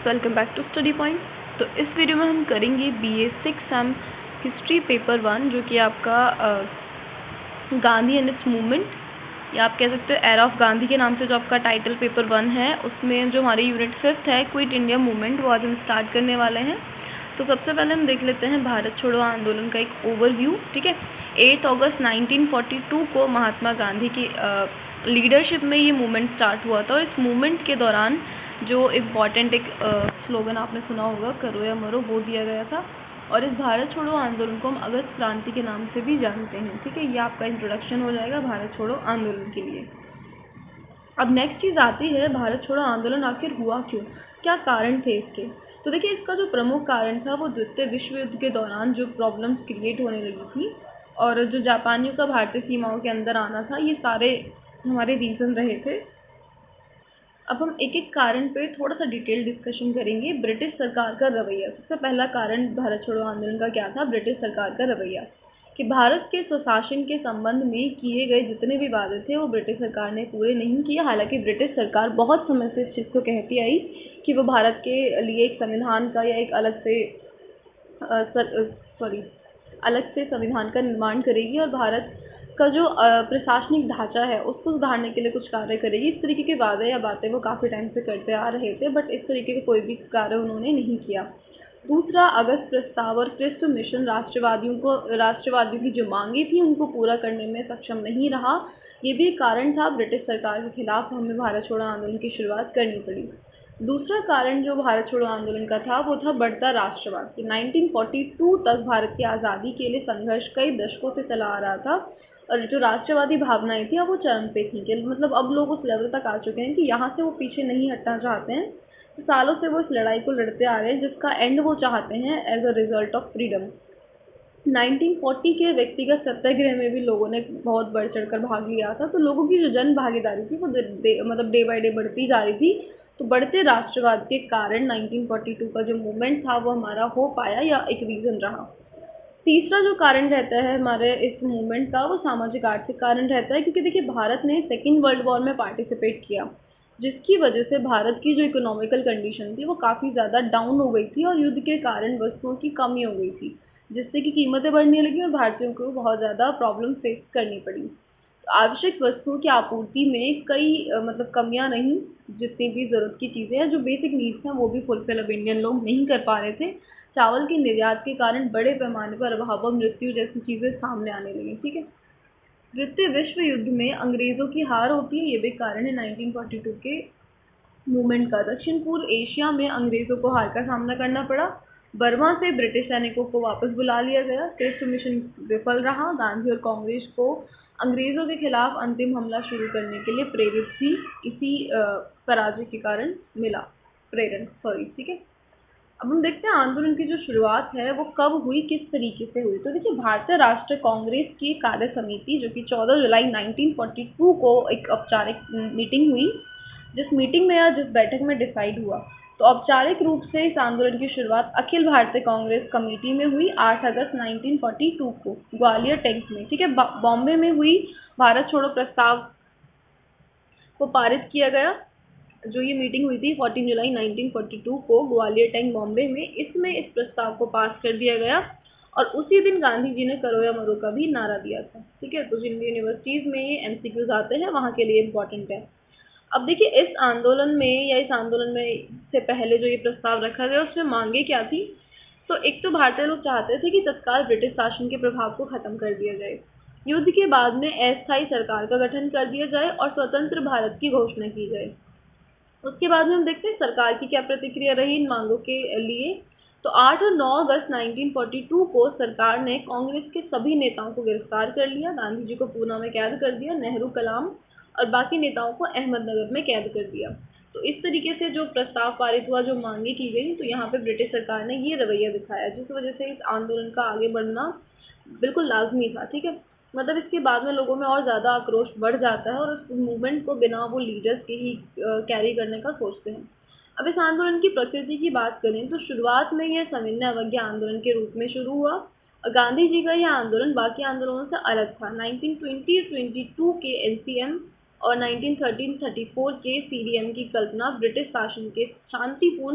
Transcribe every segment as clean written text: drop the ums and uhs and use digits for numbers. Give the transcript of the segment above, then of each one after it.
Welcome back to study point. तो इस video में हम करेंगे BA 6 सेम हिस्ट्री पेपर 1, जो कि आपका गांधी एंड इट्स मूवमेंट, या आप कह सकते हो एरा ऑफ गांधी के नाम से जो आपका टाइटल पेपर 1 है। उसमें जो हमारी यूनिट 5 है क्विट इंडिया मूवमेंट, वो आज हम स्टार्ट करने वाले हैं। तो सबसे पहले हम देख लेते हैं भारत छोड़ो आंदोलन का एक ओवरव्यू। ठीक है, 8 अगस्त 1942 को महात्मा गांधी की लीडरशिप में ये मूवमेंट स्टार्ट हुआ था। और इस मूवमेंट के दौरान जो इम्पॉर्टेंट एक स्लोगन आपने सुना होगा, करो या मरो, वो दिया गया था। और इस भारत छोड़ो आंदोलन को हम अगस्त क्रांति के नाम से भी जानते हैं। ठीक है, ये आपका इंट्रोडक्शन हो जाएगा भारत छोड़ो आंदोलन के लिए। अब नेक्स्ट चीज़ आती है, भारत छोड़ो आंदोलन आखिर हुआ क्यों, क्या कारण थे इसके। तो देखिए, इसका जो प्रमुख कारण था वो द्वितीय विश्व युद्ध के दौरान जो प्रॉब्लम्स क्रिएट होने लगी थी और जो जापानियों का भारतीय सीमाओं के अंदर आना था, ये सारे हमारे रीज़न रहे थे। अब हम एक एक कारण पे थोड़ा सा डिटेल डिस्कशन करेंगे। ब्रिटिश सरकार का रवैया, सबसे पहला कारण भारत छोड़ो आंदोलन का क्या था, ब्रिटिश सरकार का रवैया, कि भारत के स्वशासन के संबंध में किए गए जितने भी वादे थे वो ब्रिटिश सरकार ने पूरे नहीं किए। हालांकि ब्रिटिश सरकार बहुत समय से इस चीज़ को कहती आई कि वो भारत के लिए एक संविधान का या एक अलग से संविधान का निर्माण करेगी और भारत का जो प्रशासनिक ढांचा है उसको सुधारने के लिए कुछ कार्य करेगी। इस तरीके के वादे या बातें वो काफ़ी टाइम से करते आ रहे थे, बट इस तरीके के कोई भी कार्य उन्होंने नहीं किया। दूसरा, अगस्त प्रस्ताव और क्रिस्ट मिशन राष्ट्रवादियों की जो मांगी थी उनको पूरा करने में सक्षम नहीं रहा। ये भी कारण था, ब्रिटिश सरकार के खिलाफ हमें भारत छोड़ो आंदोलन की शुरुआत करनी पड़ी। दूसरा कारण जो भारत छोड़ो आंदोलन का था वो था बढ़ता राष्ट्रवाद। 1942 तक भारत की आज़ादी के लिए संघर्ष कई दशकों से चला आ रहा था और जो राष्ट्रवादी भावनाएं थी अब वो चरम पे थी, कि मतलब अब लोग उस लेवल तक आ चुके हैं कि यहाँ से वो पीछे नहीं हटना चाहते हैं। तो सालों से वो इस लड़ाई को लड़ते आ रहे हैं जिसका एंड वो चाहते हैं as a result of freedom. 1940 के व्यक्तिगत सत्याग्रह में भी लोगों ने बहुत बढ़ चढ़कर भाग लिया था। तो लोगों की जो जन भागीदारी थी वो डे बाई डे बढ़ती जा रही थी। तो बढ़ते राष्ट्रवाद के कारण 1942 का जो मूवमेंट था वो हमारा हो पाया, या एक रीज़न रहा। तीसरा जो कारण रहता है हमारे इस मूवमेंट का वो सामाजिक आर्थिक कारण रहता है, क्योंकि देखिए भारत ने सेकेंड वर्ल्ड वॉर में पार्टिसिपेट किया, जिसकी वजह से भारत की जो इकोनॉमिकल कंडीशन थी वो काफ़ी ज़्यादा डाउन हो गई थी और युद्ध के कारण वस्तुओं की कमी हो गई थी, जिससे कि कीमतें बढ़ने लगी और भारतीयों को बहुत ज़्यादा प्रॉब्लम फेस करनी पड़ी। तो आवश्यक वस्तुओं की आपूर्ति में कई कमियां नहीं, जितनी भी ज़रूरत की चीज़ें हैं, जो बेसिक नीड्स हैं, वो भी फुलफिल अब इंडियन लोग नहीं कर पा रहे थे। चावल के निर्यात के कारण बड़े पैमाने पर अभाव और मृत्यु जैसी चीज़ें सामने आने लगी। ठीक है, द्वितीय विश्व युद्ध में अंग्रेज़ों की हार होती है, ये भी कारण है 1942 के मूवमेंट का। दक्षिण पूर्व एशिया में अंग्रेज़ों को हार का सामना करना पड़ा। बर्मा से ब्रिटिश सैनिकों को वापस बुला लिया गया। क्रिस्ट मिशन विफल रहा। गांधी और कांग्रेस को अंग्रेज़ों के खिलाफ अंतिम हमला शुरू करने के लिए प्रेरित भी इसी पराजय के कारण मिला, ठीक है। अब हम देखते हैं आंदोलन की जो शुरुआत है वो कब हुई, किस तरीके से हुई। तो देखिए, भारतीय राष्ट्रीय कांग्रेस की कार्य समिति जो कि 14 जुलाई 1942 को एक औपचारिक मीटिंग हुई, जिस मीटिंग में या जिस बैठक में डिसाइड हुआ, तो औपचारिक रूप से इस आंदोलन की शुरुआत अखिल भारतीय कांग्रेस कमेटी में हुई 8 अगस्त 1942 को ग्वालियर टैंक में। ठीक है, बॉम्बे में हुई। भारत छोड़ो प्रस्ताव को पारित किया गया। जो ये मीटिंग हुई थी 14 जुलाई 1942 को ग्वालियर टैंक बॉम्बे में, इसमें इस प्रस्ताव को पास कर दिया गया और उसी दिन गांधी जी ने करो या मरो का भी नारा दिया था। ठीक है, तो जिन यूनिवर्सिटीज़ में MCQs आते हैं वहाँ के लिए इम्पोर्टेंट है। अब देखिए, इस आंदोलन में से पहले जो ये प्रस्ताव रखा गया उसमें मांगे क्या थी। तो एक तो भारतीय लोग चाहते थे कि तत्काल ब्रिटिश शासन के प्रभाव को खत्म कर दिया जाए, युद्ध के बाद में अस्थायी सरकार का गठन कर दिया जाए और स्वतंत्र भारत की घोषणा की जाए। उसके बाद में हम देखते हैं सरकार की क्या प्रतिक्रिया रही इन मांगों के लिए। तो 8 और 9 अगस्त 1942 को सरकार ने कांग्रेस के सभी नेताओं को गिरफ्तार कर लिया। गांधी जी को पूना में कैद कर दिया, नेहरू, कलाम और बाकी नेताओं को अहमदनगर में कैद कर दिया। तो इस तरीके से जो प्रस्ताव पारित हुआ, जो मांगे की गई, तो यहाँ पे ब्रिटिश सरकार ने ये रवैया दिखाया, जिस वजह से इस आंदोलन का आगे बढ़ना बिल्कुल लाजमी था। ठीक है, मतलब इसके बाद में लोगों में और ज़्यादा आक्रोश बढ़ जाता है और उस मूवमेंट को बिना वो लीडर्स के ही कैरी करने का सोचते हैं। अब इस आंदोलन की प्रकृति की बात करें तो शुरुआत में यह सविनय अवज्ञा आंदोलन के रूप में शुरू हुआ और गांधी जी का यह आंदोलन बाकी आंदोलनों से अलग था। 1920-22 के NCM और 1913-34 के CDM की कल्पना ब्रिटिश शासन के शांतिपूर्ण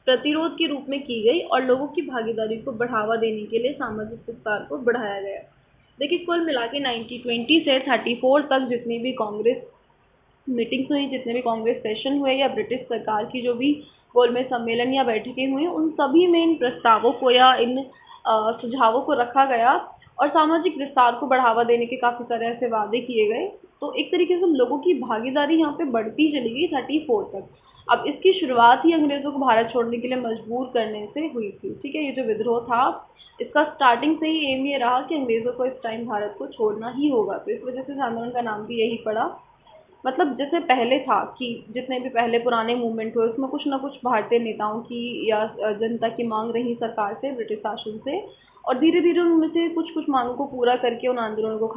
प्रतिरोध के रूप में की गई और लोगों की भागीदारी को बढ़ावा देने के लिए सामाजिक विस्तार को बढ़ाया गया। देखिए, कुल मिला के 1920 से 34 तक जितनी भी कांग्रेस मीटिंग्स हुई, जितने भी कांग्रेस सेशन हुए या ब्रिटिश सरकार की जो भी गोलमेज सम्मेलन या बैठकें हुई, उन सभी में इन प्रस्तावों को या इन सुझावों को रखा गया और सामाजिक विस्तार को बढ़ावा देने के काफ़ी सारे ऐसे वादे किए गए। तो एक तरीके से लोगों की भागीदारी यहाँ पे बढ़ती चली गई 34 तक। अब इसकी शुरुआत ही अंग्रेज़ों को भारत छोड़ने के लिए मजबूर करने से हुई थी। ठीक है, ये जो विद्रोह था, इसका स्टार्टिंग से ही एम ये रहा कि अंग्रेज़ों को इस टाइम भारत को छोड़ना ही होगा। तो इस वजह से इस आंदोलन का नाम भी यही पड़ा। मतलब जैसे पहले था कि जितने भी पहले पुराने मूवमेंट हुए उसमें कुछ ना कुछ भारतीय नेताओं की या जनता की मांग रही सरकार से, ब्रिटिश शासन से, और धीरे धीरे उनमें से कुछ कुछ मांगों को पूरा करके उन आंदोलनों को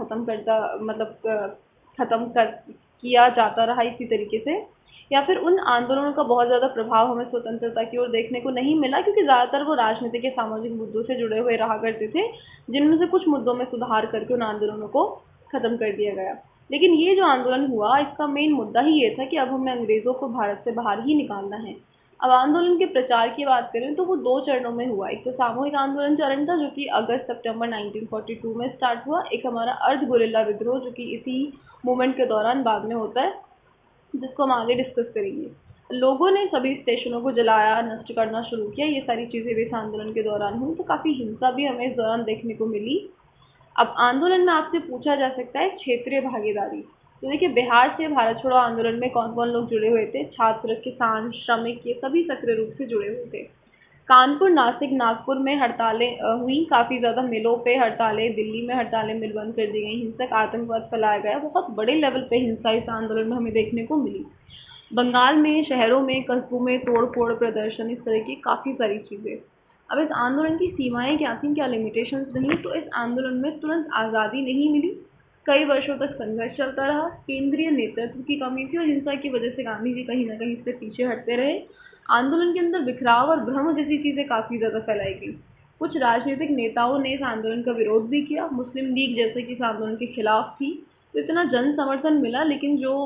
खत्म कर किया जाता रहा इसी तरीके से। या फिर उन आंदोलनों का बहुत ज़्यादा प्रभाव हमें स्वतंत्रता की ओर देखने को नहीं मिला, क्योंकि ज़्यादातर वो राजनीतिक या सामाजिक मुद्दों से जुड़े हुए रहा करते थे, जिनमें से कुछ मुद्दों में सुधार करके उन आंदोलनों को खत्म कर दिया गया। लेकिन ये जो आंदोलन हुआ, इसका मेन मुद्दा ही ये था कि अब हमें अंग्रेज़ों को भारत से बाहर ही निकालना है। अब आंदोलन के प्रचार की बात करें तो वो 2 चरणों में हुआ। एक तो सामूहिक आंदोलन चरण था जो कि अगस्त-सितंबर 1942 में स्टार्ट हुआ। एक हमारा अर्ध गुरिल्ला विद्रोह जो कि इसी मूवमेंट के दौरान बाद में होता है, जिसको हम आगे डिस्कस करेंगे। लोगों ने सभी स्टेशनों को जलाया, नष्ट करना शुरू किया। ये सारी चीज़ें भी इस आंदोलन के दौरान हुई, तो काफ़ी हिंसा भी हमें इस दौरान देखने को मिली। अब आंदोलन में आपसे पूछा जा सकता है क्षेत्रीय भागीदारी। तो देखिए, बिहार से भारत छोड़ो आंदोलन में कौन कौन लोग जुड़े हुए थे? छात्र, किसान, श्रमिक, ये सभी सक्रिय रूप से जुड़े हुए थे। कानपुर, नासिक, नागपुर में हड़तालें हुई, काफ़ी ज़्यादा मिलों पे हड़तालें, दिल्ली में हड़तालें, मिल बंद कर दी गई, हिंसक आतंकवाद फैलाया गया, बहुत बड़े लेवल पे हिंसा इस आंदोलन में हमें देखने को मिली। बंगाल में शहरों में, कस्बों में तोड़ फोड़, प्रदर्शन, इस तरह की काफ़ी सारी चीज़ें। अब इस आंदोलन की सीमाएं क्या थीं, क्या लिमिटेशंस रहीं? तो इस आंदोलन में तुरंत आज़ादी नहीं मिली, कई वर्षों तक संघर्ष चलता रहा, केंद्रीय नेतृत्व की कमी थी और हिंसा की वजह से गांधी जी कहीं ना कहीं इससे पीछे हटते रहे। आंदोलन के अंदर बिखराव और भ्रम जैसी चीज़ें काफ़ी ज़्यादा फैलाई गई। कुछ राजनीतिक नेताओं ने इस आंदोलन का विरोध भी किया, मुस्लिम लीग जैसे कि इस आंदोलन के खिलाफ थी। तो इतना जन समर्थन मिला, लेकिन जो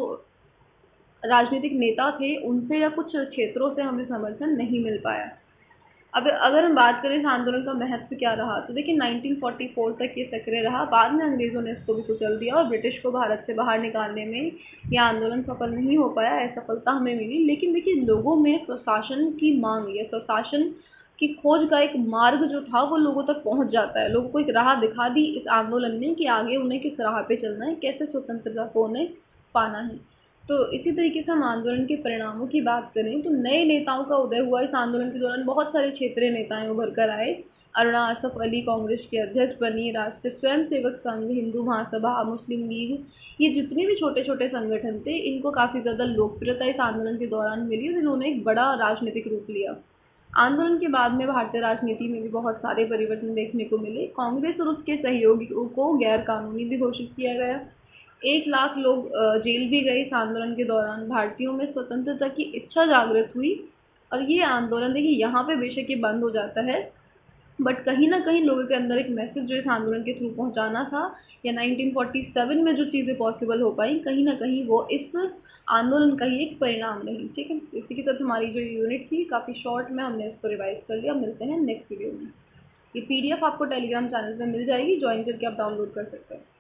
राजनीतिक नेता थे उनसे या कुछ क्षेत्रों से हमें समर्थन नहीं मिल पाया। अब अगर हम बात करें इस आंदोलन का महत्व क्या रहा, तो देखिए 1944 तक ये सक्रिय रहा। बाद में अंग्रेज़ों ने इसको भी कुचल दिया और ब्रिटिश को भारत से बाहर निकालने में यह आंदोलन सफल नहीं हो पाया, असफलता हमें मिली। लेकिन देखिए, लोगों में स्वशासन की मांग या स्वशासन की खोज का एक मार्ग जो था वो लोगों तक पहुंच जाता है। लोगों को एक राह दिखा दी इस आंदोलन ने कि आगे उन्हें किस राह पे चलना है, कैसे स्वतंत्रता को उन्हें पाना है। तो इसी तरीके से हम आंदोलन के परिणामों की बात करें तो नए नेताओं का उदय हुआ। इस आंदोलन के दौरान बहुत सारे क्षेत्रीय नेताएं उभर कर आए। अरुणा आसफ अली कांग्रेस की अध्यक्ष बनी, राष्ट्रीय स्वयंसेवक संघ, हिंदू महासभा, मुस्लिम लीग, ये जितने भी छोटे छोटे संगठन थे, इनको काफ़ी ज़्यादा लोकप्रियता इस आंदोलन के दौरान मिली और इन्होंने एक बड़ा राजनीतिक रूप लिया। आंदोलन के बाद में भारतीय राजनीति में भी बहुत सारे परिवर्तन देखने को मिले। कांग्रेस और उसके सहयोगियों को गैर कानूनी भी घोषित किया गया। 1 लाख लोग जेल भी गए इस आंदोलन के दौरान। भारतीयों में स्वतंत्रता की इच्छा जागृत हुई और ये आंदोलन, देखिए यहाँ पे बेशक ये बंद हो जाता है, बट कहीं ना कहीं लोगों के अंदर एक मैसेज जो इस आंदोलन के थ्रू पहुंचाना था, या 1947 में जो चीज़ें पॉसिबल हो पाई, कहीं ना कहीं वो इस आंदोलन का ही एक परिणाम रही। ठीक है, इसी के साथ हमारी जो यूनिट थी काफ़ी शॉर्ट में हमने इसको रिवाइज कर लिया। मिलते हैं नेक्स्ट वीडियो में। ये PDF आपको टेलीग्राम चैनल पे मिल जाएगी, ज्वाइन करके आप डाउनलोड कर सकते हैं।